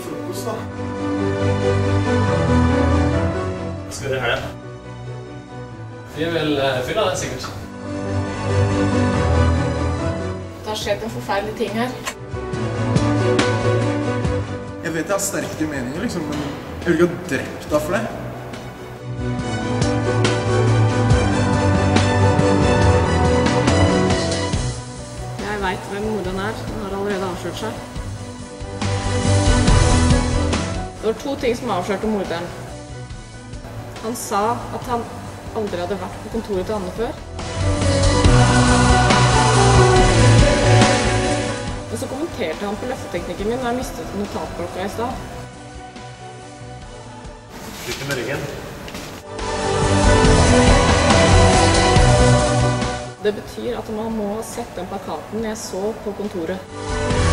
frokost, da. Hva skal dere her? Vi vil fylle den sikkert. Det har skjedd en forferdelig ting her. Jeg vet jeg har sterke meninger, liksom, men jeg vil ikke ha drept deg for det. Jeg vet hvem morderen er. Han har allerede avslørt seg. Det var 2 ting som avslørte morderen. Han sa at han aldri hadde vært på kontoret til Anne før. Og så kommenterte han på løfteteknikken min når jeg mistet notatblokka i stad. Slutt med ryggen. Det betyr at man må ha sett den plakaten jeg så på kontoret.